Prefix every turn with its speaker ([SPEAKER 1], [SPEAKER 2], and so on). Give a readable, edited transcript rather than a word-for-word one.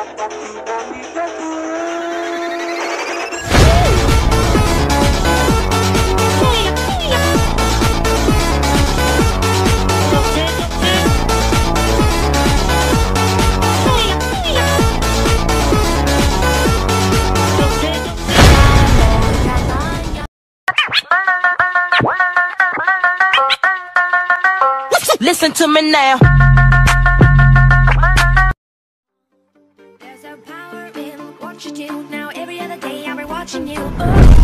[SPEAKER 1] Listen to me now.
[SPEAKER 2] There's a power in what you do. Now every other day I'll be watching you.